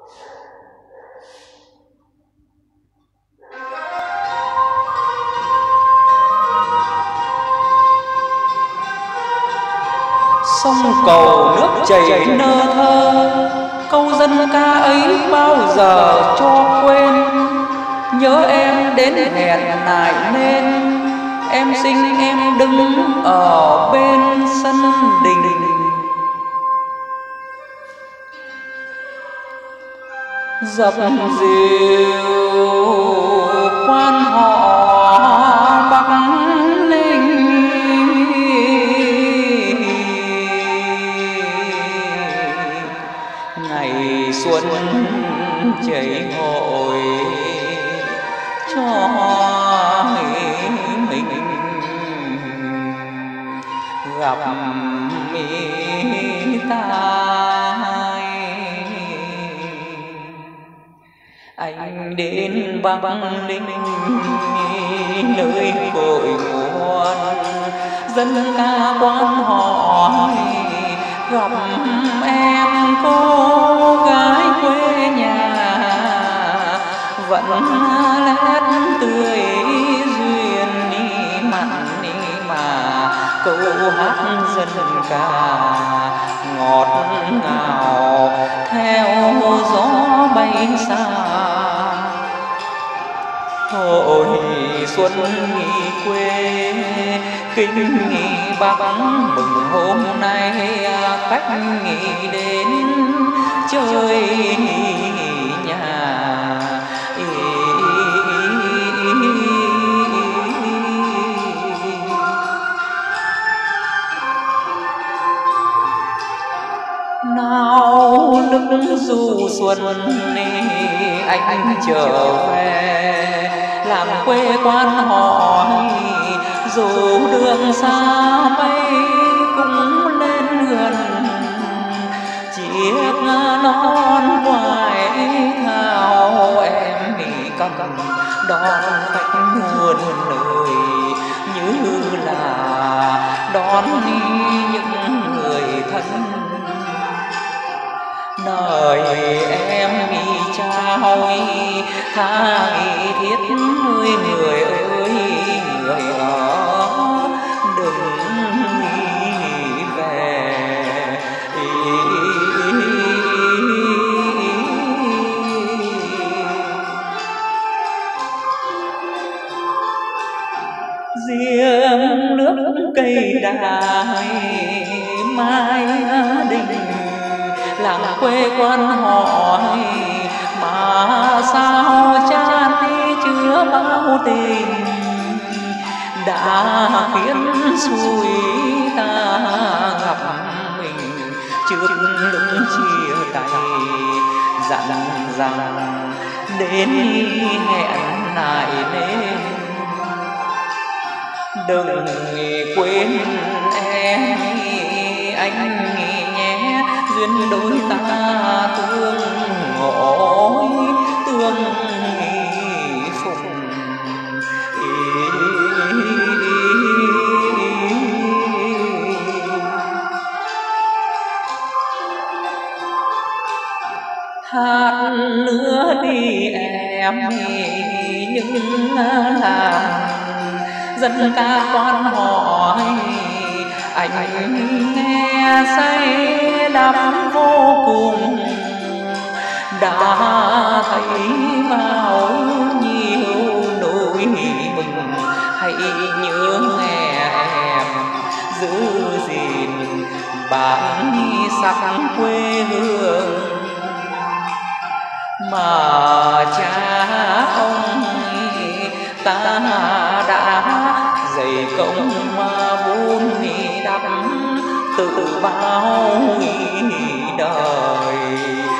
Sông cầu nước chảy nơ thơ, câu dân ca ấy bao giờ cho quên. Nhớ em đến hẹn lại nên, em xinh em đứng ở bên sân đình. Dập dìu quan họ Bắc Ninh, ngày xuân chảy hội cho mình gặp tai. Anh đến Bắc Ninh nơi cội nguồn, dân ca quan hỏi gặp em cô gái quê nhà, vẫn lét tươi duyên mặn mà câu hát dân ca ngọt ngào theo gió bay xa. Hồi xuân nghỉ quê kinh nghỉ Bắc, mừng hôm nay khách nghỉ đến chơi nhà. Nào nước du xuân anh trở về, làm quê quan hỏi dù đường xa mây cũng lên gần. Chiếc non quài thao em cầm đón khách muôn nơi, như là đón những người thân. Đời em trao tha thiết người người ơi, người ở đừng về. Riêng nước cây đài mai đình, làng quê quan hỏi mà sao chan đi chứa bao tình, đã khiến xuôi ta gặp mình trước lúc chia tay. Dặn rằng đến hẹn lại nên, đừng quên em anh nhé. Duyên đôi ta tương ngộ tương phùng. Hát nữa đi em những làng dân ca quan hỏi, anh nghe say đắm vô cùng. Đã thấy bao nhiêu nỗi mừng, hãy nhớ nghe em giữ gìn bản sắc quê hương mà cha ông ta đã dày công vun đắp tự bao đời.